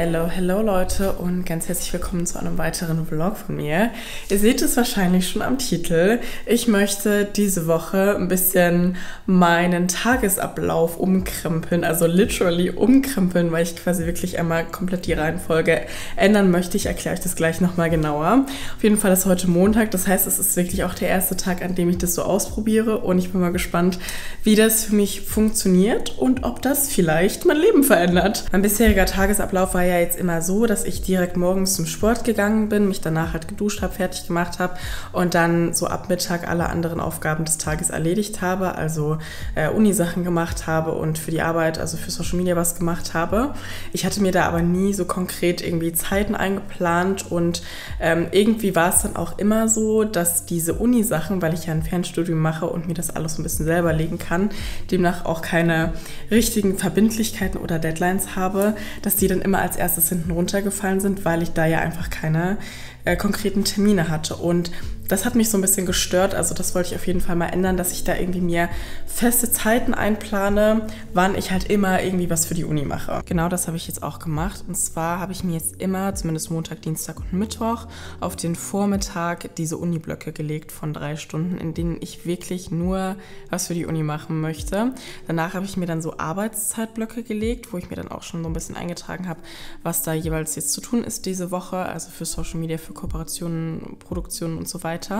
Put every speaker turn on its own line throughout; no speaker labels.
Hello, hello Leute und ganz herzlich willkommen zu einem weiteren Vlog von mir. Ihr seht es wahrscheinlich schon am Titel. Ich möchte diese Woche ein bisschen meinen Tagesablauf umkrempeln, also literally umkrempeln, weil ich quasi wirklich einmal komplett die Reihenfolge ändern möchte. Ich erkläre euch das gleich nochmal genauer. Auf jeden Fall ist heute Montag, das heißt, es ist wirklich auch der erste Tag, an dem ich das so ausprobiere und ich bin mal gespannt, wie das für mich funktioniert und ob das vielleicht mein Leben verändert. Mein bisheriger Tagesablauf war ja jetzt immer so, dass ich direkt morgens zum Sport gegangen bin, mich danach halt geduscht habe, fertig gemacht habe und dann so ab Mittag alle anderen Aufgaben des Tages erledigt habe, also Uni-Sachen gemacht habe und für die Arbeit, also für Social Media was gemacht habe. Ich hatte mir da aber nie so konkret irgendwie Zeiten eingeplant und irgendwie war es dann auch immer so, dass diese Uni-Sachen, weil ich ja ein Fernstudium mache und mir das alles so ein bisschen selber legen kann, demnach auch keine richtigen Verbindlichkeiten oder Deadlines habe, dass die dann immer als erstes hinten runtergefallen sind, weil ich da ja einfach keine konkreten Termine hatte. Und das hat mich so ein bisschen gestört, also das wollte ich auf jeden Fall mal ändern, dass ich da irgendwie mir feste Zeiten einplane, wann ich halt immer irgendwie was für die Uni mache. Genau das habe ich jetzt auch gemacht und zwar habe ich mir jetzt immer, zumindest Montag, Dienstag und Mittwoch, auf den Vormittag diese Uni-Blöcke gelegt von 3 Stunden, in denen ich wirklich nur was für die Uni machen möchte. Danach habe ich mir dann so Arbeitszeitblöcke gelegt, wo ich mir dann auch schon so ein bisschen eingetragen habe, was da jeweils jetzt zu tun ist diese Woche, also für Social Media, für Kooperationen, Produktionen und so weiter.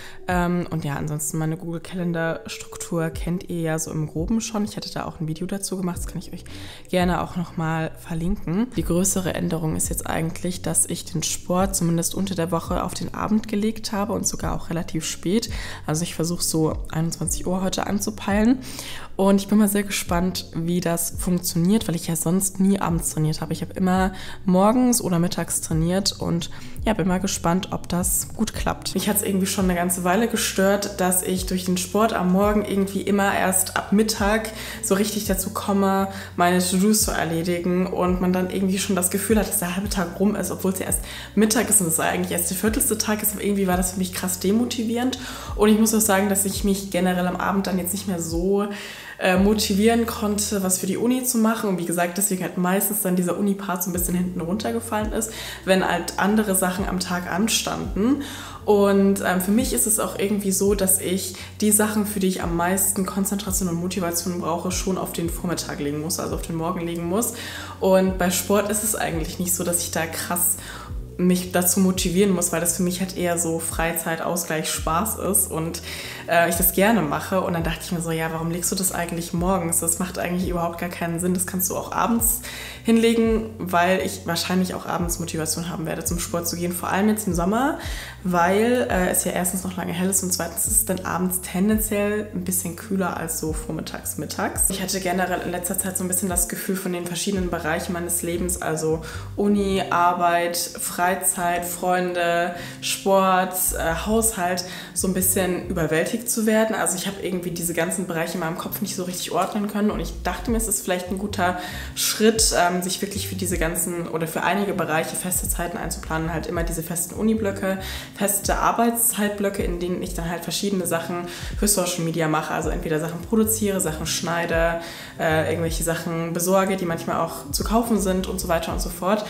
Und ja, ansonsten meine Google-Kalender-Struktur kennt ihr ja so im Groben schon. Ich hatte da auch ein Video dazu gemacht, das kann ich euch gerne auch nochmal verlinken. Die größere Änderung ist jetzt eigentlich, dass ich den Sport zumindest unter der Woche auf den Abend gelegt habe und sogar auch relativ spät. Also ich versuche so 21 Uhr heute anzupeilen. Und ich bin mal sehr gespannt, wie das funktioniert, weil ich ja sonst nie abends trainiert habe. Ich habe immer morgens oder mittags trainiert und ja, bin mal gespannt, ob das gut klappt. Mich hat es irgendwie schon eine ganze Weile gestört, dass ich durch den Sport am Morgen irgendwie immer erst ab Mittag so richtig dazu komme, meine To-Dos zu erledigen und man dann irgendwie schon das Gefühl hat, dass der halbe Tag rum ist, obwohl es ja erst Mittag ist und es eigentlich erst der viertelste Tag ist. Aber irgendwie war das für mich krass demotivierend und ich muss auch sagen, dass ich mich generell am Abend dann jetzt nicht mehr so motivieren konnte, was für die Uni zu machen. Und wie gesagt, deswegen halt meistens dann dieser Uni-Part so ein bisschen hinten runtergefallen ist, wenn halt andere Sachen am Tag anstanden. Und für mich ist es auch irgendwie so, dass ich die Sachen, für die ich am meisten Konzentration und Motivation brauche, schon auf den Vormittag legen muss, also auf den Morgen legen muss. Und bei Sport ist es eigentlich nicht so, dass ich da krass mich dazu motivieren muss, weil das für mich halt eher so Freizeit, Ausgleich, Spaß ist und ich das gerne mache. Und dann dachte ich mir so, ja, warum legst du das eigentlich morgens? Das macht eigentlich überhaupt gar keinen Sinn. Das kannst du auch abends hinlegen, weil ich wahrscheinlich auch abends Motivation haben werde, zum Sport zu gehen. Vor allem jetzt im Sommer, weil es ja erstens noch lange hell ist und zweitens ist es dann abends tendenziell ein bisschen kühler als so vormittags, mittags. Ich hatte generell in letzter Zeit so ein bisschen das Gefühl von den verschiedenen Bereichen meines Lebens, also Uni, Arbeit, Freizeit, Freunde, Sport, Haushalt, so ein bisschen überwältigt zu werden. Also ich habe irgendwie diese ganzen Bereiche in meinem Kopf nicht so richtig ordnen können und ich dachte mir, es ist vielleicht ein guter Schritt, sich wirklich für diese ganzen oder für einige Bereiche feste Zeiten einzuplanen, halt immer diese festen Uni-Blöcke, feste Arbeitszeitblöcke, in denen ich dann halt verschiedene Sachen für Social Media mache, also entweder Sachen produziere, Sachen schneide, irgendwelche Sachen besorge, die manchmal auch zu kaufen sind und so weiter und so fort.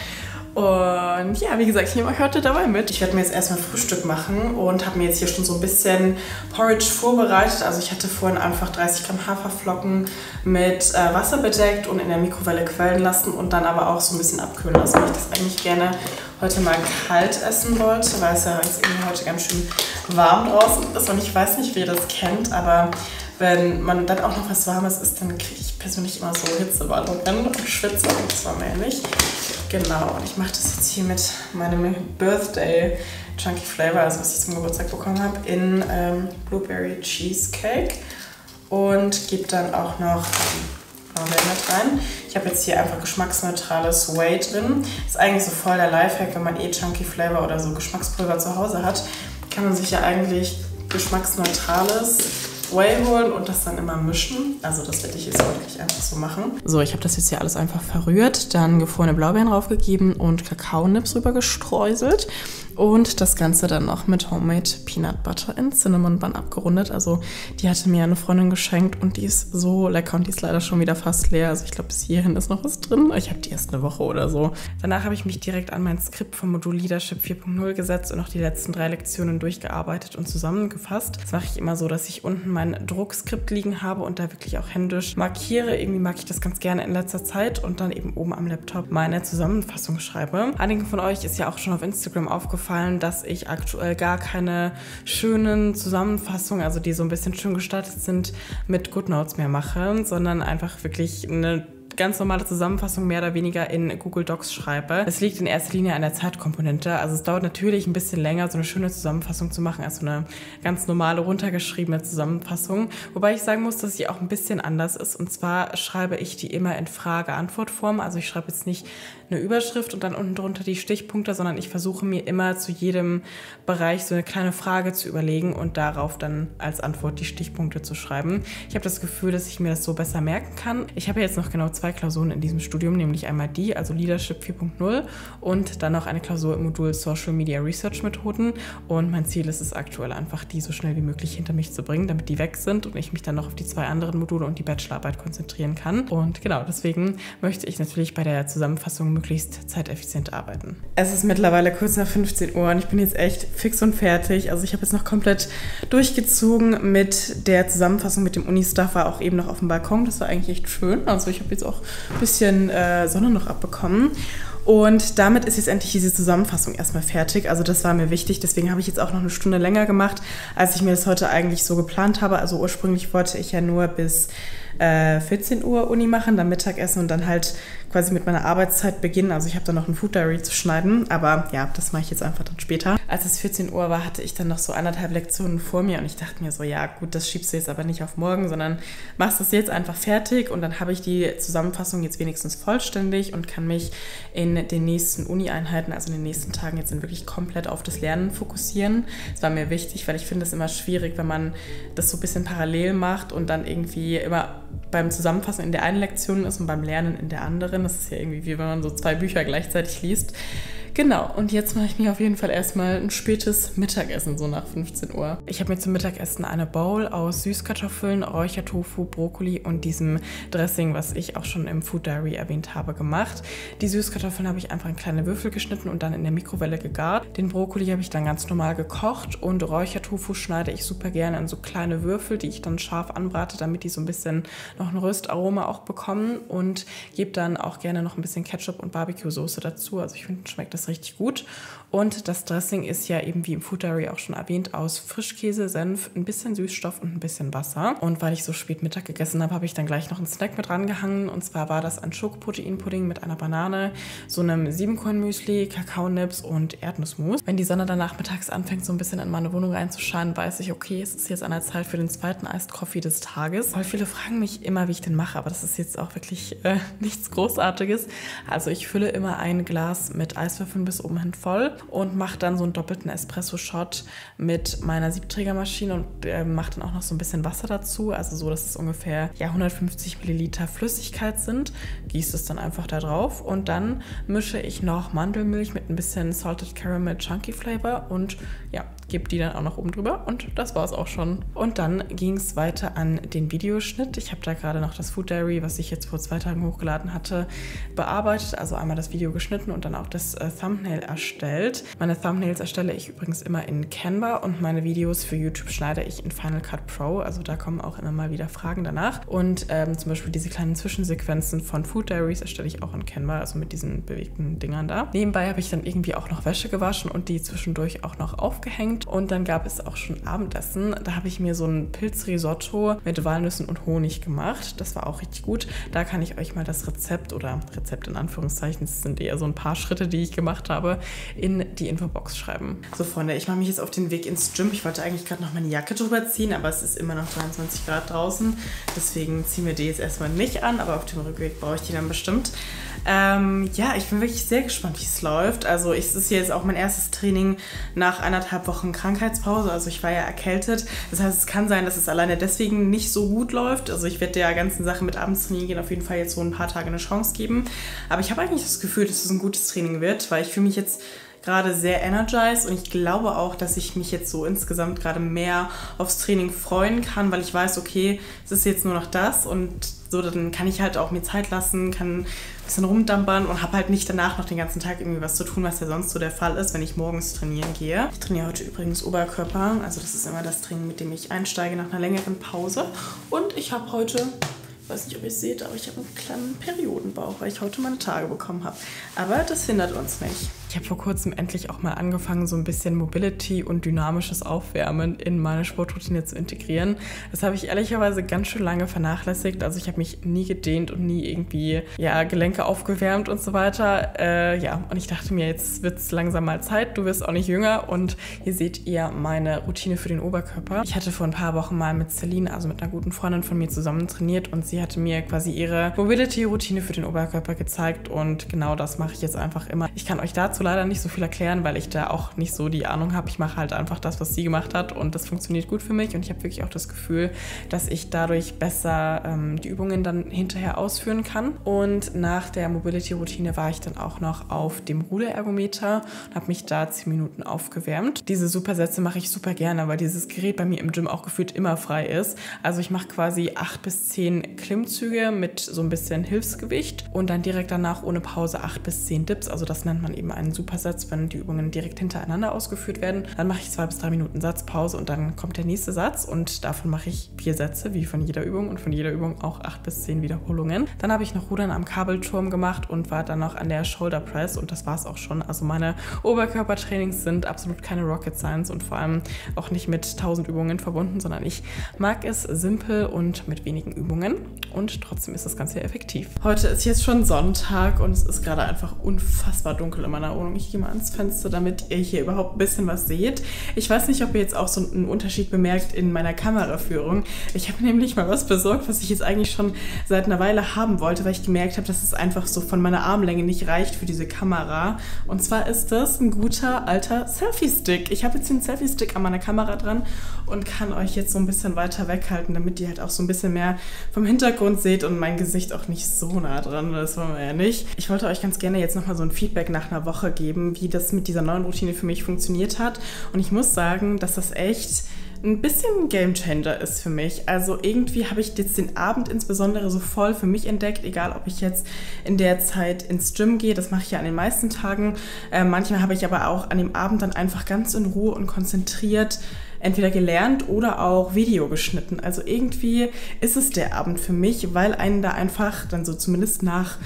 Und ja, wie gesagt, ich nehme euch heute dabei mit. Ich werde mir jetzt erstmal Frühstück machen und habe mir jetzt hier schon so ein bisschen Porridge vorbereitet. Also ich hatte vorhin einfach 30 Gramm Haferflocken mit Wasser bedeckt und in der Mikrowelle quellen lassen und dann aber auch so ein bisschen abkühlen lassen, weil ich das eigentlich gerne heute mal kalt essen wollte, weil es ja jetzt irgendwie heute ganz schön warm draußen ist und ich weiß nicht, wie ihr das kennt, aber wenn man dann auch noch was Warmes isst, dann kriege ich persönlich immer so Hitzewallungen und schwitze und das war mir nicht. Genau, und ich mache das jetzt hier mit meinem Birthday Chunky Flavor, also was ich zum Geburtstag bekommen habe, in Blueberry Cheesecake und gebe dann auch noch Blaubeeren mit rein. Ich habe jetzt hier einfach geschmacksneutrales Whey drin. Ist eigentlich so voll der Lifehack, wenn man Chunky Flavor oder so Geschmackspulver zu Hause hat, kann man sich ja eigentlich geschmacksneutrales Whey holen und das dann immer mischen. Also das werde ich jetzt wirklich einfach so machen. So, ich habe das jetzt hier alles einfach verrührt, dann gefrorene Blaubeeren draufgegeben und Kakaonips rüber gestreuselt. Und das Ganze dann noch mit Homemade Peanut Butter in Cinnamon Bun abgerundet. Also die hatte mir eine Freundin geschenkt und die ist so lecker und die ist leider schon wieder fast leer. Also ich glaube, bis hierhin ist noch was drin. Ich habe die erst eine Woche oder so. Danach habe ich mich direkt an mein Skript vom Modul Leadership 4.0 gesetzt und noch die letzten 3 Lektionen durchgearbeitet und zusammengefasst. Das mache ich immer so, dass ich unten mein Druckskript liegen habe und da wirklich auch händisch markiere. Irgendwie mag ich das ganz gerne in letzter Zeit und dann eben oben am Laptop meine Zusammenfassung schreibe. Einigen von euch ist ja auch schon auf Instagram aufgefallen, dass ich aktuell gar keine schönen Zusammenfassungen, also die so ein bisschen schön gestaltet sind, mit GoodNotes mehr mache, sondern einfach wirklich eine ganz normale Zusammenfassung mehr oder weniger in Google Docs schreibe. Es liegt in erster Linie an der Zeitkomponente. Also es dauert natürlich ein bisschen länger, so eine schöne Zusammenfassung zu machen, als so eine ganz normale, runtergeschriebene Zusammenfassung. Wobei ich sagen muss, dass sie auch ein bisschen anders ist. Und zwar schreibe ich die immer in Frage-Antwort-Form. Also ich schreibe jetzt nicht eine Überschrift und dann unten drunter die Stichpunkte, sondern ich versuche mir immer zu jedem Bereich so eine kleine Frage zu überlegen und darauf dann als Antwort die Stichpunkte zu schreiben. Ich habe das Gefühl, dass ich mir das so besser merken kann. Ich habe jetzt noch genau 2 Klausuren in diesem Studium, nämlich einmal die, also Leadership 4.0 und dann noch eine Klausur im Modul Social Media Research Methoden. Und mein Ziel ist es aktuell einfach, die so schnell wie möglich hinter mich zu bringen, damit die weg sind und ich mich dann noch auf die 2 anderen Module und die Bachelorarbeit konzentrieren kann. Und genau, deswegen möchte ich natürlich bei der Zusammenfassung möglichst zeiteffizient arbeiten. Es ist mittlerweile kurz nach 15 Uhr und ich bin jetzt echt fix und fertig. Also ich habe jetzt noch komplett durchgezogen mit der Zusammenfassung mit dem Uni-Stuff, war auch eben noch auf dem Balkon. Das war eigentlich echt schön. Also ich habe jetzt auch ein bisschen Sonne noch abbekommen. Und damit ist jetzt endlich diese Zusammenfassung erstmal fertig. Also das war mir wichtig. Deswegen habe ich jetzt auch noch eine Stunde länger gemacht, als ich mir das heute eigentlich so geplant habe. Also ursprünglich wollte ich ja nur bis 14 Uhr Uni machen, dann Mittagessen und dann halt quasi mit meiner Arbeitszeit beginnen. Also ich habe dann noch ein Food Diary zu schneiden, aber ja, das mache ich jetzt einfach dann später. Als es 14 Uhr war, hatte ich dann noch so 1,5 Lektionen vor mir und ich dachte mir so, ja gut, das schiebst du jetzt aber nicht auf morgen, sondern machst das jetzt einfach fertig und dann habe ich die Zusammenfassung jetzt wenigstens vollständig und kann mich in den nächsten Uni-Einheiten, also in den nächsten Tagen jetzt wirklich komplett auf das Lernen fokussieren. Das war mir wichtig, weil ich finde es immer schwierig, wenn man das so ein bisschen parallel macht und dann irgendwie immer beim Zusammenfassen in der einen Lektion ist und beim Lernen in der anderen. Das ist ja irgendwie wie wenn man so 2 Bücher gleichzeitig liest. Genau, und jetzt mache ich mir auf jeden Fall erstmal ein spätes Mittagessen, so nach 15 Uhr. Ich habe mir zum Mittagessen eine Bowl aus Süßkartoffeln, Räuchertofu, Brokkoli und diesem Dressing, was ich auch schon im Food Diary erwähnt habe, gemacht. Die Süßkartoffeln habe ich einfach in kleine Würfel geschnitten und dann in der Mikrowelle gegart. Den Brokkoli habe ich dann ganz normal gekocht und Räuchertofu schneide ich super gerne in so kleine Würfel, die ich dann scharf anbrate, damit die so ein bisschen noch ein Röstaroma auch bekommen und gebe dann auch gerne noch ein bisschen Ketchup und Barbecue-Soße dazu. Also ich finde, schmeckt das richtig gut. Und das Dressing ist ja eben wie im Food Diary auch schon erwähnt aus Frischkäse, Senf, ein bisschen Süßstoff und ein bisschen Wasser. Und weil ich so spät Mittag gegessen habe, habe ich dann gleich noch einen Snack mit rangehangen. Und zwar war das ein Schokoproteinpudding mit einer Banane, so einem 7-Korn-Müsli, Kakaonips und Erdnussmus. Wenn die Sonne dann nachmittags anfängt, so ein bisschen in meine Wohnung reinzuscheinen, weiß ich, okay, es ist jetzt an der Zeit für den zweiten Iced Coffee des Tages. Weil viele fragen mich immer, wie ich den mache, aber das ist jetzt auch wirklich nichts Großartiges. Also ich fülle immer ein Glas mit Eiswürfeln bis oben hin voll und mache dann so einen doppelten Espresso-Shot mit meiner Siebträgermaschine und mache dann auch noch so ein bisschen Wasser dazu, also so, dass es ungefähr 150 Milliliter Flüssigkeit sind. Gieße es dann einfach da drauf und dann mische ich noch Mandelmilch mit ein bisschen Salted Caramel Chunky Flavor und ja, gebe die dann auch noch oben drüber und das war es auch schon. Und dann ging es weiter an den Videoschnitt. Ich habe da gerade noch das Food Diary, was ich jetzt vor 2 Tagen hochgeladen hatte, bearbeitet. Also einmal das Video geschnitten und dann auch das Thumbnail erstellt. Meine Thumbnails erstelle ich übrigens immer in Canva und meine Videos für YouTube schneide ich in Final Cut Pro. Also da kommen auch immer mal wieder Fragen danach. Und zum Beispiel diese kleinen Zwischensequenzen von Food Diaries erstelle ich auch in Canva, also mit diesen bewegten Dingern da. Nebenbei habe ich dann irgendwie auch noch Wäsche gewaschen und die zwischendurch auch noch aufgehängt. Und dann gab es auch schon Abendessen. Da habe ich mir so ein Pilzrisotto mit Walnüssen und Honig gemacht. Das war auch richtig gut. Da kann ich euch mal das Rezept oder Rezept in Anführungszeichen, es sind eher so ein paar Schritte, die ich gemacht habe, in die Infobox schreiben. So Freunde, ich mache mich jetzt auf den Weg ins Gym. Ich wollte eigentlich gerade noch meine Jacke drüber ziehen, aber es ist immer noch 23 Grad draußen. Deswegen ziehen wir die jetzt erstmal nicht an, aber auf dem Rückweg brauche ich die dann bestimmt. Ja, ich bin wirklich sehr gespannt, wie es läuft. Also es ist jetzt auch mein erstes Training nach 1,5 Wochen Krankheitspause. Also ich war ja erkältet. Das heißt, es kann sein, dass es alleine deswegen nicht so gut läuft. Also ich werde der ganzen Sache mit abends trainieren gehen auf jeden Fall jetzt so ein paar Tage eine Chance geben. Aber ich habe eigentlich das Gefühl, dass es ein gutes Training wird, weil ich fühle mich jetzt gerade sehr energized und ich glaube auch, dass ich mich jetzt so insgesamt gerade mehr aufs Training freuen kann, weil ich weiß, okay, es ist jetzt nur noch das und so, dann kann ich halt auch mir Zeit lassen, kann ein bisschen rumdampern und habe halt nicht danach noch den ganzen Tag irgendwie was zu tun, was ja sonst so der Fall ist, wenn ich morgens trainieren gehe. Ich trainiere heute übrigens Oberkörper, also das ist immer das Training, mit dem ich einsteige nach einer längeren Pause. Und ich habe heute, ich weiß nicht, ob ihr es seht, aber ich habe einen kleinen Periodenbauch, weil ich heute meine Tage bekommen habe. Aber das hindert uns nicht. Ich habe vor kurzem endlich auch mal angefangen, so ein bisschen Mobility und dynamisches Aufwärmen in meine Sportroutine zu integrieren. Das habe ich ehrlicherweise ganz schön lange vernachlässigt. Also ich habe mich nie gedehnt und nie irgendwie Gelenke aufgewärmt und so weiter. Und ich dachte mir, jetzt wird es langsam mal Zeit. Du wirst auch nicht jünger und hier seht ihr meine Routine für den Oberkörper. Ich hatte vor ein paar Wochen mal mit Celine, also mit einer guten Freundin von mir, zusammen trainiert und sie hatte mir quasi ihre Mobility-Routine für den Oberkörper gezeigt und genau das mache ich jetzt einfach immer. Ich kann euch dazu leider nicht so viel erklären, weil ich da auch nicht so die Ahnung habe. Ich mache halt einfach das, was sie gemacht hat und das funktioniert gut für mich und ich habe wirklich auch das Gefühl, dass ich dadurch besser die Übungen dann hinterher ausführen kann. Und nach der Mobility-Routine war ich dann auch noch auf dem Ruderergometer und habe mich da 10 Minuten aufgewärmt. Diese Supersätze mache ich super gerne, weil dieses Gerät bei mir im Gym auch gefühlt immer frei ist. Also ich mache quasi 8 bis 10 Klimmzüge mit so ein bisschen Hilfsgewicht und dann direkt danach ohne Pause 8 bis 10 Dips. Also das nennt man eben einen Supersatz, wenn die Übungen direkt hintereinander ausgeführt werden. Dann mache ich 2 bis 3 Minuten Satzpause und dann kommt der nächste Satz und davon mache ich 4 Sätze, wie von jeder Übung und von jeder Übung auch 8 bis 10 Wiederholungen. Dann habe ich noch Rudern am Kabelturm gemacht und war dann noch an der Shoulder Press und das war es auch schon. Also meine Oberkörpertrainings sind absolut keine Rocket Science und vor allem auch nicht mit 1000 Übungen verbunden, sondern ich mag es simpel und mit wenigen Übungen und trotzdem ist das Ganze effektiv. Heute ist jetzt schon Sonntag und es ist gerade einfach unfassbar dunkel in meiner Wohnung. Ich gehe mal ans Fenster, damit ihr hier überhaupt ein bisschen was seht. Ich weiß nicht, ob ihr jetzt auch so einen Unterschied bemerkt in meiner Kameraführung. Ich habe nämlich mal was besorgt, was ich jetzt eigentlich schon seit einer Weile haben wollte, weil ich gemerkt habe, dass es einfach so von meiner Armlänge nicht reicht für diese Kamera. Und zwar ist das ein guter alter Selfie-Stick. Ich habe jetzt den Selfie-Stick an meiner Kamera dran und kann euch jetzt so ein bisschen weiter weghalten, damit ihr halt auch so ein bisschen mehr vom Hintergrund seht und mein Gesicht auch nicht so nah dran. Das wollen wir ja nicht. Ich wollte euch ganz gerne jetzt nochmal so ein Feedback nach einer Woche geben, wie das mit dieser neuen Routine für mich funktioniert hat. Und ich muss sagen, dass das echt ein bisschen ein Gamechanger ist für mich. Also irgendwie habe ich jetzt den Abend insbesondere so voll für mich entdeckt, egal ob ich jetzt in der Zeit ins Gym gehe, das mache ich ja an den meisten Tagen. Manchmal habe ich aber auch an dem Abend dann einfach ganz in Ruhe und konzentriert entweder gelernt oder auch Video geschnitten. Also irgendwie ist es der Abend für mich, weil einen da einfach dann so zumindest nach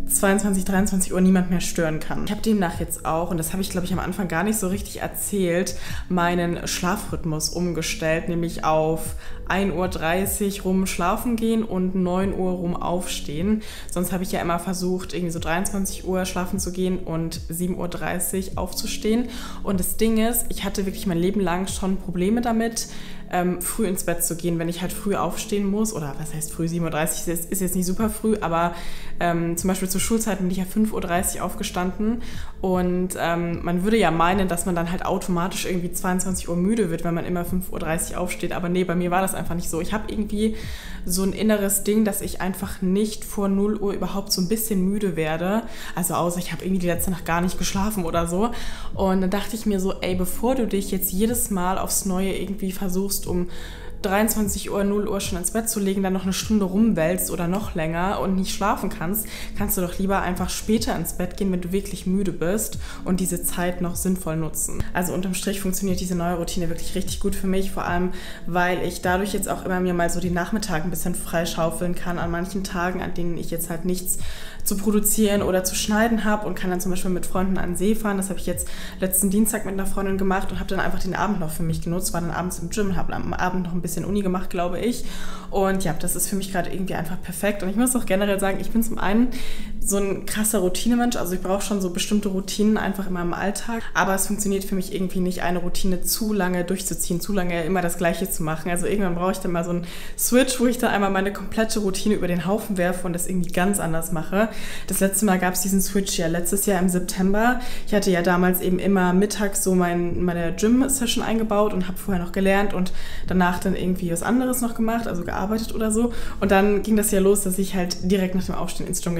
22, 23 Uhr niemand mehr stören kann. Ich habe demnach jetzt auch, und das habe ich glaube ich am Anfang gar nicht so richtig erzählt, meinen Schlafrhythmus umgestellt, nämlich auf 1:30 Uhr rum schlafen gehen und 9 Uhr rum aufstehen. Sonst habe ich ja immer versucht, irgendwie so 23 Uhr schlafen zu gehen und 7:30 Uhr aufzustehen. Und das Ding ist, ich hatte wirklich mein Leben lang schon Probleme damit, früh ins Bett zu gehen, wenn ich halt früh aufstehen muss, oder was heißt früh, 7:30 Uhr ist jetzt nicht super früh, aber zum Beispiel zur Schulzeit bin ich ja 5:30 Uhr aufgestanden und man würde ja meinen, dass man dann halt automatisch irgendwie 22 Uhr müde wird, wenn man immer 5:30 Uhr aufsteht, aber nee, bei mir war das einfach nicht so. Ich habe irgendwie so ein inneres Ding, dass ich einfach nicht vor 0 Uhr überhaupt so ein bisschen müde werde, also außer ich habe irgendwie die letzte Nacht gar nicht geschlafen oder so und dann dachte ich mir so, ey, bevor du dich jetzt jedes Mal aufs Neue irgendwie versuchst, um 23 Uhr, 0 Uhr schon ins Bett zu legen, dann noch eine Stunde rumwälzt oder noch länger und nicht schlafen kannst, kannst du doch lieber einfach später ins Bett gehen, wenn du wirklich müde bist und diese Zeit noch sinnvoll nutzen. Also unterm Strich funktioniert diese neue Routine wirklich richtig gut für mich, vor allem, weil ich dadurch jetzt auch immer mir mal so die Nachmittage ein bisschen freischaufeln kann an manchen Tagen, an denen ich jetzt halt nichts zu produzieren oder zu schneiden habe und kann dann zum Beispiel mit Freunden an den See fahren. Das habe ich jetzt letzten Dienstag mit einer Freundin gemacht und habe dann einfach den Abend noch für mich genutzt, war dann abends im Gym, habe am Abend noch ein bisschen Uni gemacht, glaube ich. Und ja, das ist für mich gerade irgendwie einfach perfekt. Und ich muss auch generell sagen, ich bin zum einen so ein krasser Routinemensch, also ich brauche schon so bestimmte Routinen einfach in meinem Alltag, aber es funktioniert für mich irgendwie nicht, eine Routine zu lange durchzuziehen, zu lange immer das Gleiche zu machen. Also irgendwann brauche ich dann mal so einen Switch, wo ich dann einmal meine komplette Routine über den Haufen werfe und das irgendwie ganz anders mache. Das letzte Mal gab es diesen Switch ja letztes Jahr im September. Ich hatte ja damals eben immer mittags so meine Gym-Session eingebaut und habe vorher noch gelernt und danach dann irgendwie was anderes noch gemacht, also gearbeitet oder so. Und dann ging das ja los, dass ich halt direkt nach dem Aufstehen ins Gym gegangen bin und das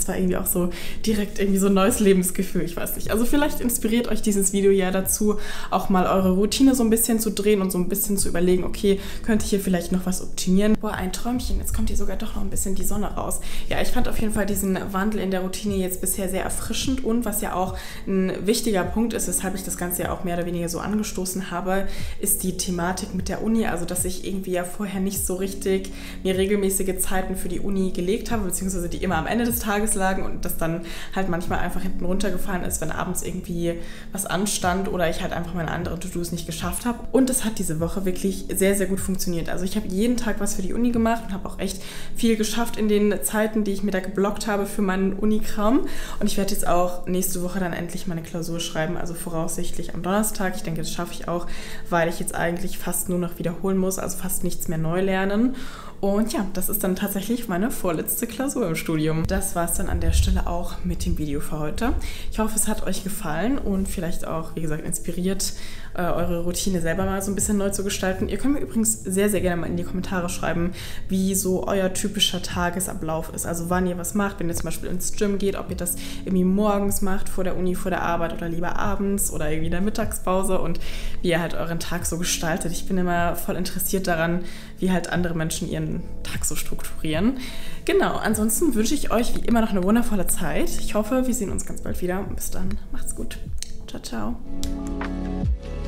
das war irgendwie auch so direkt irgendwie so ein neues Lebensgefühl, ich weiß nicht. Also vielleicht inspiriert euch dieses Video ja dazu, auch mal eure Routine so ein bisschen zu drehen und so ein bisschen zu überlegen, okay, könnte ich hier vielleicht noch was optimieren? Boah, ein Träumchen, jetzt kommt hier sogar doch noch ein bisschen die Sonne raus. Ja, ich fand auf jeden Fall diesen Wandel in der Routine jetzt bisher sehr erfrischend und was ja auch ein wichtiger Punkt ist, weshalb ich das Ganze ja auch mehr oder weniger so angestoßen habe, ist die Thematik mit der Uni, also dass ich irgendwie ja vorher nicht so richtig mir regelmäßige Zeiten für die Uni gelegt habe, beziehungsweise die immer am Ende des Tages lagen und das dann halt manchmal einfach hinten runtergefallen ist, wenn abends irgendwie was anstand oder ich halt einfach meine anderen To-Dos nicht geschafft habe. Und es hat diese Woche wirklich sehr, sehr gut funktioniert. Also ich habe jeden Tag was für die Uni gemacht und habe auch echt viel geschafft in den Zeiten, die ich mir da geblockt habe für meinen Unikram. Und ich werde jetzt auch nächste Woche dann endlich meine Klausur schreiben, also voraussichtlich am Donnerstag. Ich denke, das schaffe ich auch, weil ich jetzt eigentlich fast nur noch wiederholen muss, also fast nichts mehr neu lernen. Und ja, das ist dann tatsächlich meine vorletzte Klausur im Studium. Das war es dann an der Stelle auch mit dem Video für heute. Ich hoffe, es hat euch gefallen und vielleicht auch, wie gesagt, inspiriert, eure Routine selber mal so ein bisschen neu zu gestalten. Ihr könnt mir übrigens sehr, sehr gerne mal in die Kommentare schreiben, wie so euer typischer Tagesablauf ist. Also wann ihr was macht, wenn ihr zum Beispiel ins Gym geht, ob ihr das irgendwie morgens macht, vor der Uni, vor der Arbeit oder lieber abends oder irgendwie in der Mittagspause und wie ihr halt euren Tag so gestaltet. Ich bin immer voll interessiert daran, wie halt andere Menschen ihren Tag so strukturieren. Genau, ansonsten wünsche ich euch wie immer noch eine wundervolle Zeit. Ich hoffe, wir sehen uns ganz bald wieder. Bis dann, macht's gut. Ciao, ciao.